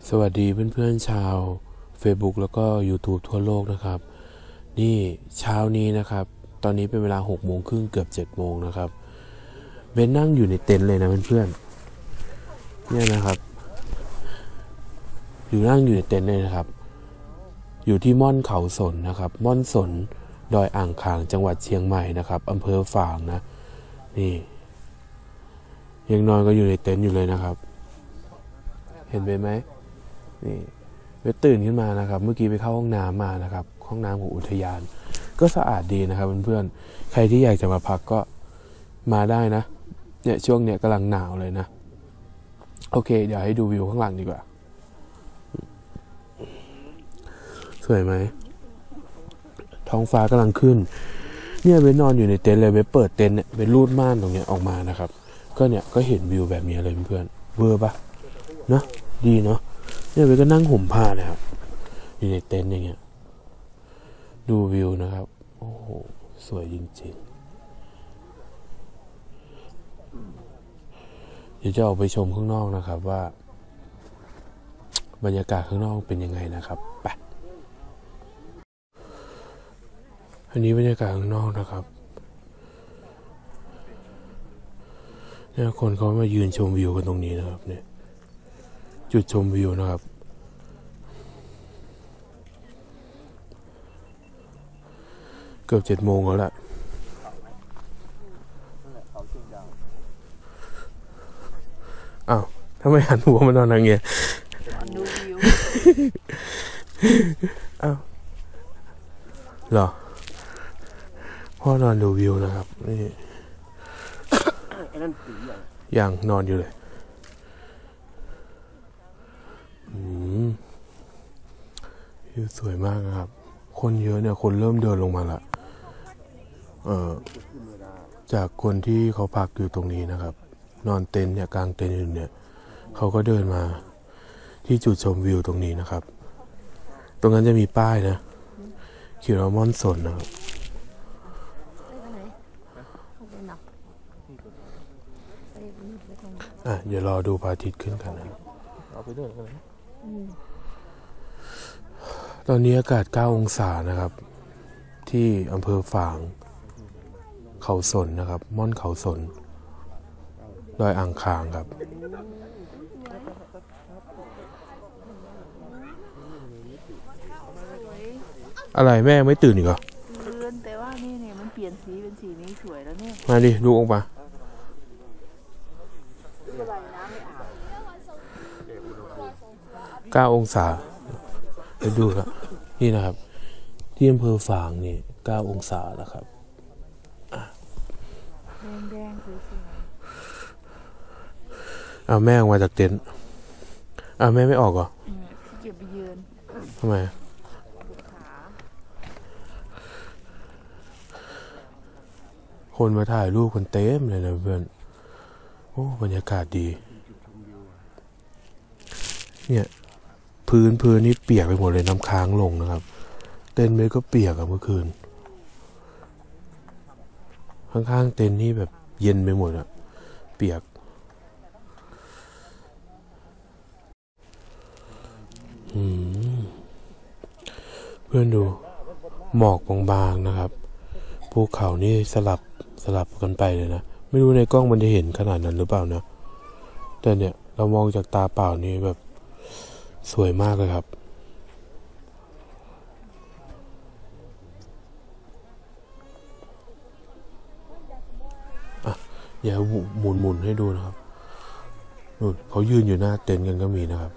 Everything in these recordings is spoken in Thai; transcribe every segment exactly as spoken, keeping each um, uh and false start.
สวัสดีเพื่อนๆชาว Facebook แล้วก็ YouTube ทั่วโลกนะครับนี่เช้านี้นะครับตอนนี้เป็นเวลาหกโมงครึ่งเกือบเจ็ดโมงนะครับเบนนั่งอยู่ในเต็นท์เลยนะเพื่อนๆเนี่ยนะครับอยู่นั่งอยู่ในเต็นท์เลยนะครับอยู่ที่ม่อนเขาสนนะครับม่อนสนดอยอ่างขางจังหวัดเชียงใหม่นะครับอำเภอฝางนะนี่ยังนอนก็อยู่ในเต็นท์อยู่เลยนะครับเห็นไปไหมนี่ไปตื่นขึ้นมานะครับเมื่อกี้ไปเข้าห้องน้ำมานะครับห้องน้ำของอุทยานก็สะอาดดีนะครับเพื่อนๆใครที่อยากจะมาพักก็มาได้นะเนี่ยช่วงเนี้ยกำลังหนาวเลยนะโอเคเดี๋ยวให้ดูวิวข้างหลังดีกว่าสวยไหมท้องฟ้ากำลังขึ้นเนี่ยเบนนอนอยู่ในเต็นท์เลยเบนเปิดเต็นท์เนี่ยเบนรูดม่านตรงเนี้ยออกมานะครับก็เนี่ยก็เห็นวิวแบบนี้เลยเพื่อนๆเวอร์ปะเนาะดีเนาะเนี่ยไปก็นั่งห่มผ้านะครับอยู่ในเต็นท์อย่างเงี้ยดูวิวนะครับโอ้โหสวยจริงๆเดี๋ยวจะออกไปชมข้างนอกนะครับว่าบรรยากาศข้างนอกเป็นยังไงนะครับไปอันนี้บรรยากาศข้างนอกนะครับเนี่ยคนเขามายืนชมวิวกันตรงนี้นะครับเนี่ยจุดชมวิวนะครับเกือบเจ็ดโมงแล้วแหละอ้าวทำไมหันหัวมานอนอย่างเงี้ยดูวิวอ้าวเหรอพ่อนอนดูวิวนะครับนี่ยังนอนอยู่เลยอืมวิวสวยมากนะครับคนเยอะเนี่ยคนเริ่มเดินลงมาละเอ่อจากคนที่เขาพักอยู่ตรงนี้นะครับนอนเต็นท์เนี่ยกลางเต็นท์อยู่เนี่ยเขาก็เดินมาที่จุดชมวิวตรงนี้นะครับตรงนั้นจะมีป้ายนะเขียนว่าม่อนสนนะครับอ่ะเดี๋ยวรอดูพระอาทิตย์ขึ้นกันนะเอาไปด้วยกันนะตอนนี้อากาศเก้าองศานะครับที่อำเภอฝางเขาสนนะครับม่อนเขาสนดอยอ่างขางครับอะไรแม่ไม่ตื่นอีกเหรอตื่นแต่ว่านี่เนี่ยมันเปลี่ยนสีเป็นสีนี้สวยแล้วเนี่ยมาดิดูออกมาเก้าองศาไปดูครับนี่นะครับที่อำเภอฝางนี่เก้าองศาแล้วครับแดงๆสวยๆเอาแม่ออกมาจากเต็นท์เอาแม่ไม่ออกเหรอเก็บไปยืนทำไมคนมาถ่ายรูปคนเต็มเลยนะเพื่อนโอ้บรรยากาศดีเนี่ยพื้นพื้นนี่เปียกไปหมดเลยน้ำค้างลงนะครับเต็นท์เมย์ก็เปียกอะเมื่อคืนข้างๆเต็นท์นี่แบบเย็นไปหมดอะเปียกอืมเพื่อนดูหมอกบางๆนะครับภูเขานี่สลับสลับกันไปเลยนะไม่รู้ในกล้องมันจะเห็นขนาดนั้นหรือเปล่านะแต่เนี่ยเรามองจากตาเปล่านี่แบบสวยมากเลยครับอ่ะอย่าหมุนหมุนให้ดูนะครับนู่นเขายืนอยู่หน้าเต็นท์กันก็มีนะครับ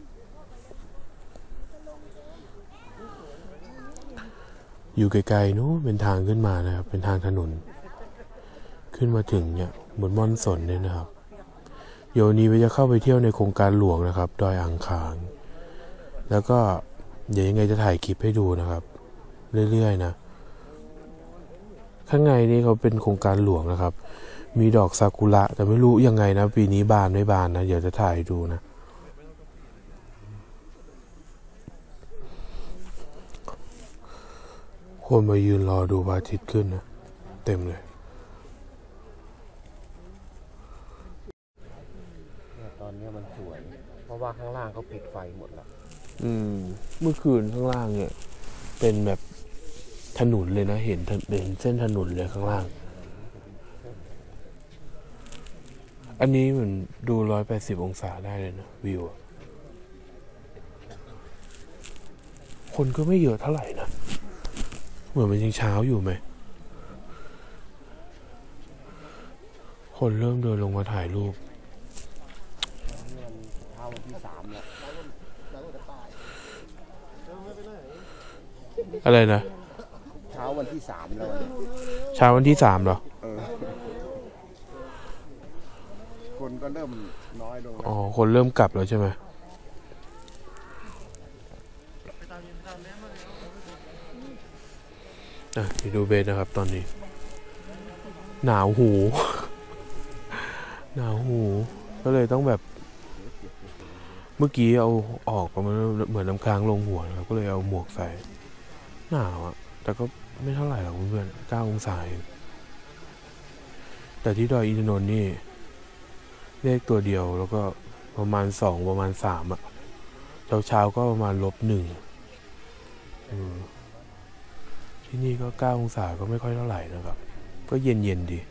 อยู่ไกลๆนู้นเป็นทางขึ้นมานะครับเป็นทางถนนขึ้นมาถึงเนี่ยบนม่อนสนเนี่ยนะครับเดี๋ยวนี้เราจะเข้าไปเที่ยวในโครงการหลวงนะครับดอยอ่างขางแล้วก็เดี๋ยวยังไงจะถ่ายคลิปให้ดูนะครับเรื่อยๆนะข้างในนี่เขาเป็นโครงการหลวงนะครับมีดอกซากุระแต่ไม่รู้ยังไงนะปีนี้บานไม่บานนะเดี๋ยวจะถ่ายดูนะคนมายืนรอดูพระอาทิตย์ขึ้นนะเต็มเลยตอนนี้มันสวยเพราะราะว่าข้างล่างเขาปิดไฟหมดแล้วอืมเมื่อคืนข้างล่างเนี่ยเป็นแบบถนนเลยนะเห็นเห็นเส้นถนนเลยข้างล่างอันนี้เหมือนดูร้อยแปดสิบองศาได้เลยนะวิวคนก็ไม่เยอะเท่าไหร่นะเหมือนมันยังเช้าอยู่ไหมคนเริ่มเดินลงมาถ่ายรูปเช้าวันที่สามแล้วอะไรนะเช้าวันที่สามแล้วเช้าวันที่สามเหรอคนก็เริ่มน้อยลงอ๋อคนเริ่มกลับแล้วใช่ไหมอ่ะไปดูเบสนะครับตอนนี้หนาวหูหนาวหูก็เลยต้องแบบเมื่อกี้เอาออกก็มันเหมือนน้ำค้างลงหัวนะครับก็เลยเอาหมวกใส่หนาวอะแต่ก็ไม่เท่าไหร่หรอกเพื่อนเก้าองศาแต่ที่ดอยอินทนนท์นี่เลขตัวเดียวแล้วก็ประมาณสองประมาณสามอะเช้าเช้าก็ประมาณลบหนึ่งที่นี่ก็เก้าองศาก็ไม่ค่อยเท่าไหร่นะครับก็เย็นเย็นดี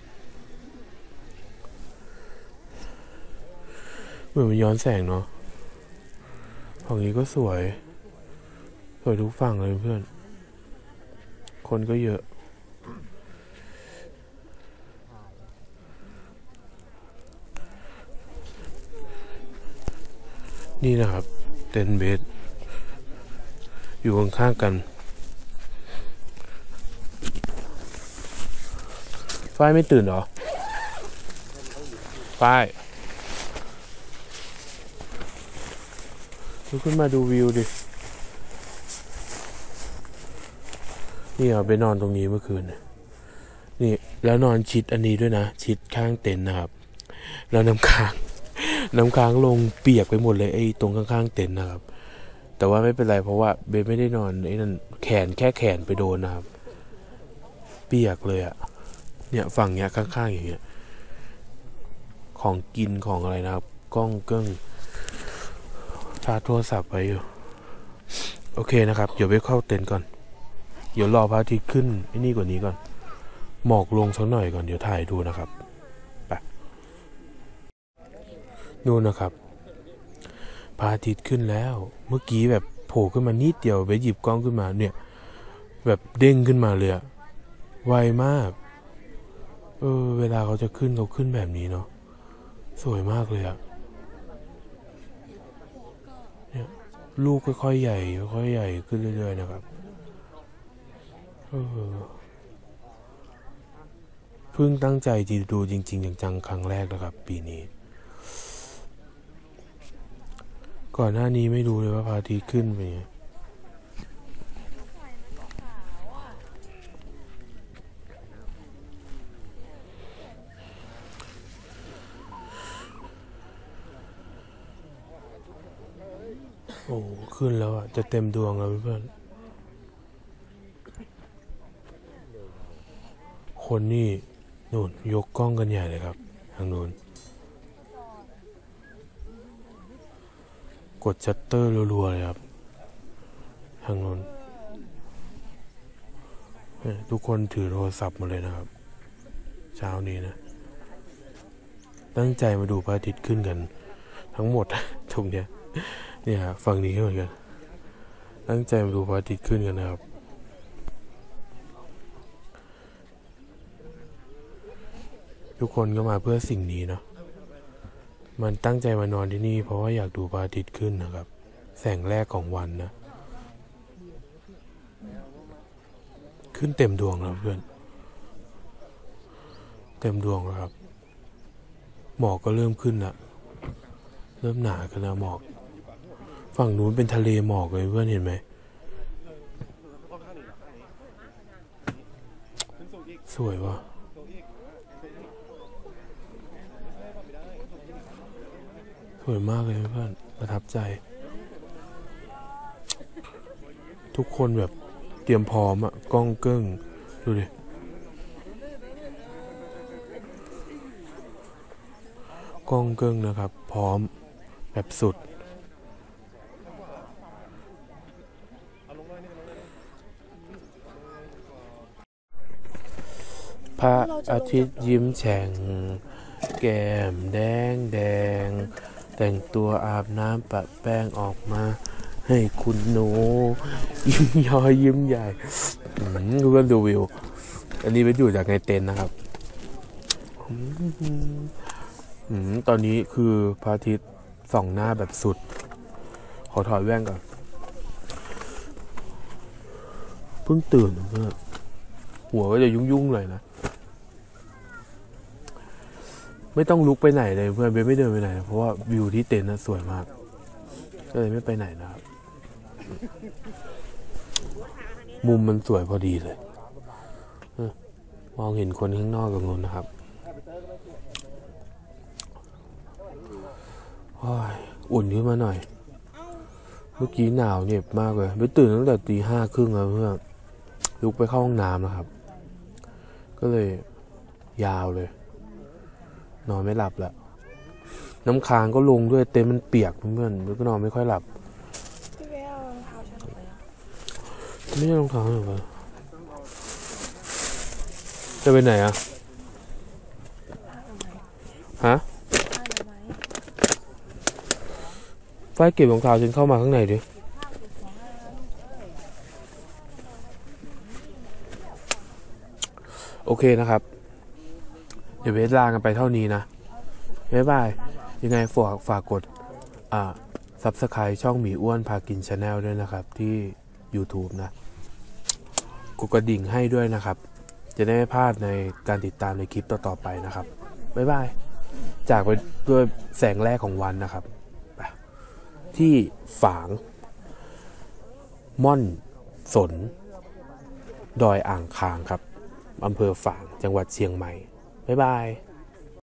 เหมือนมันย้อนแสงเนาะฝั่งนี้ก็สวยสวยทุกฝั่งเลยเพื่อนคนก็เยอะนี่นะครับเต็นท์เบสอยู่ข้างๆกันฝ้ายไม่ตื่นเหรอฝ้ายลุกขึ้นมาดูวิวดินี่เอาไปนอนตรงนี้เมื่อคืนนี่แล้วนอนชิดอันนี้ด้วยนะชิดข้างเต็นท์นะครับแล้วน้ำค้างน้ำค้างลงเปียกไปหมดเลยไอ้ตรงข้างๆเต็นท์นะครับแต่ว่าไม่เป็นไรเพราะว่าเบสไม่ได้นอนไอ้นั่นแขนแค่แขนไปโดนนะครับเปียกเลยอะเนี่ยฝั่งเนี้ยข้างๆอย่างเงี้ยของกินของอะไรนะครับกล้องเกิ้งชาร์จโทรศัพท์ไปอยู่โอเคนะครับเดี๋ยวไปเข้าเต็นท์ก่อนเดี๋ยวรอพระอาทิตย์ขึ้นไอ้นี่กว่านี้ก่อนหมอกลงสักหน่อยก่อนเดี๋ยวถ่ายดูนะครับไปนู่นนะครับพระอาทิตย์ขึ้นแล้วเมื่อกี้แบบโผล่ขึ้นมานิดเดียวไปหยิบกล้องขึ้นมาเนี่ยแบบเด้งขึ้นมาเลยอะไวมากเออเวลาเขาจะขึ้นเขาขึ้นแบบนี้เนาะสวยมากเลยอะเนี่ยลูกค่อยๆใหญ่ค่อยๆใหญ่ขึ้นเรื่อยๆนะครับเออเพิ่งตั้งใจจะดูจริงๆจังๆครั้งแรกนะครับปีนี้ก่อนหน้านี้ไม่รู้เลยว่าพระอาทิตย์ขึ้นไปไงโอ้ขึ้นแล้วอ่ะจะเต็มดวงแล้วเพื่อนคนนี่นู่นยกกล้องกันใหญ่เลยครับทางนู้นกดชัตเตอร์รัวๆเลยครับทางนู้นทุกคนถือโทรศัพท์มาเลยนะครับเช้านี้นะตั้งใจมาดูพระอาทิตย์ขึ้นกันทั้งหมดตรงเนี้ยเนี่ยฝั่งนี้ก็เหมือนกันตั้งใจมาดูพระอาทิตย์ขึ้นกันนะครับทุกคนก็มาเพื่อสิ่งนี้เนาะมันตั้งใจมานอนที่นี่เพราะว่าอยากดูพระอาทิตย์ขึ้นนะครับแสงแรกของวันนะขึ้นเต็มดวงแล้วเพื่อนเต็มดวงแล้วครับหมอกก็เริ่มขึ้นละเริ่มหนากันแล้วหมอกฝั่งนู้นเป็นทะเลหมอกเลยเพื่อนเห็นไหมสวยว่ะสวยมากเลยเพื่อนประทับใจทุกคนแบบเตรียมพร้อมอะกล้องเกิ้งดูดิกล้องเกิ้งนะครับพร้อมไปแบบสุดพระอาทิตย์ยิ้มแฉ่งแก้มแดงแดงแต่งตัวอาบน้ำปะแป้งออกมาให้คุณโนยิ้มย้อยยิ้มใหญ่เพื่อนดูวิวอันนี้ไปดูจากในเต็นท์นะครับตอนนี้คือพระอาทิตย์ส่องหน้าแบบสุดขอถอดแว่นก่อนเพิ่งตื่นเพื่อนหัวก็จะยุ่งๆเลยนะไม่ต้องลุกไปไหนเลยเพื่อนเบนไม่เดินไปไหนเพราะว่าวิวที่เต็นท์น่ะสวยมากก็เลยไม่ไปไหนนะครับมุมมันสวยพอดีเลยมองเห็นคนข้างนอกกับงนนะครับอุ่นขึ้นมาหน่อยเมื่อกี้หนาวเหน็บมากเลยไปตื่นตั้งแต่ตีห้าครึ่งแล้วเพื่อนลุกไปเข้าห้องน้ำนะครับก็เลยยาวเลยนอนไม่หลับแล้วน้ำค้างก็ลงด้วยเต็มมันเปียกเพื่อนๆแล้วก็นอนไม่ค่อยหลับพี่เบลเอารองเท้าฉันออกไปอ่ะไม่ใช่รองเท้าหรอจะไปไหนอ่ะฮะฝ้ายเก็บรองเท้าฉันเข้ามาข้างในดิโอเคนะครับเดี๋ยวเบสลากันไปเท่านี้นะบ๊ายบายยังไงฝากฝากกดอ่าซับสไครต์ช่องหมีอ้วนพากินชาแนลด้วยนะครับที่ YouTube นะกดกระดิ่งให้ด้วยนะครับจะได้ไม่พลาดในการติดตามในคลิปต่อๆไปนะครับบ๊ายบายจากไปด้วยแสงแรกของวันนะครับที่ฝางม่อนสนดอยอ่างคางครับอำเภอฝางจังหวัดเชียงใหม่บ๊ายบาย